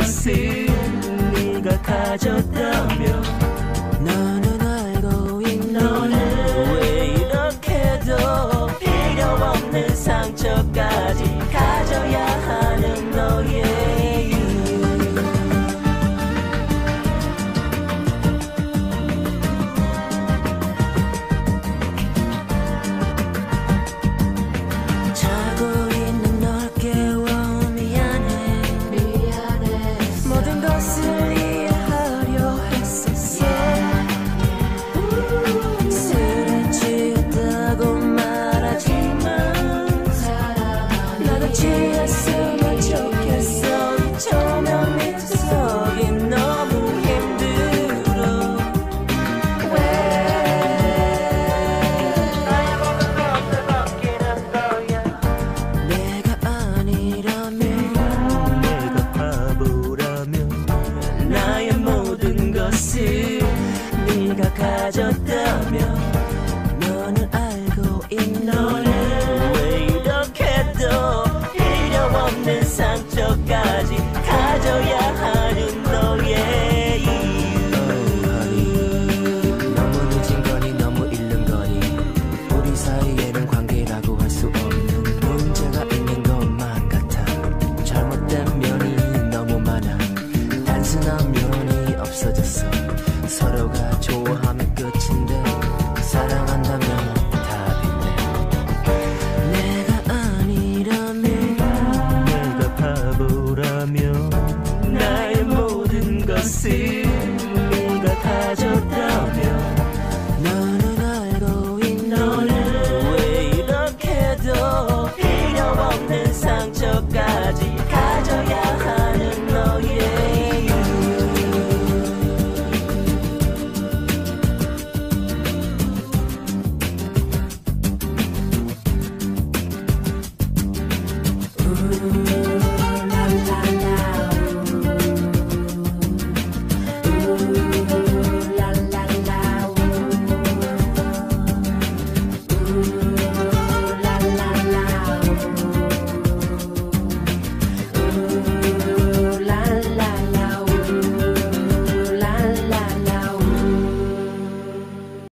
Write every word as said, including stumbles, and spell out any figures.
것을 네가 가졌다며 너는 알고 있니 너는 왜 이렇게도 필요 없는 상처까지 가져야 하는 너의 이유 자고 있는 널 깨워 미안해 미안해 모든 것을 이해하려 했었어 술에 취했다고 말하지만 나도 취했으면 좋겠어 조명 밑에 서기 너무 힘들어 왜 나의 모든 것을 벗기는 거야 내가 아니라면 내가 바보라면 나의 모든 것을 네가 가졌다면 너는 알고 있니 너는 왜 이렇게도 필요 없는 상처까지 가져야 하는 너의 이유 너무 늦은 거니 너무 잃는 거니 우리 사이에는 관계라고 할 수 없는 문제가 있는 것만 같아 잘못된 면이 너무 많아 단순한 면이 없어졌어 서로가 좋아하면 끝인데 사랑한다면 답인데 내가 아니라면 내가 바보라면 나의 모든 것을 네가 가졌다면 너는 알고 있니 너는 왜 이렇게도 필요 없는 사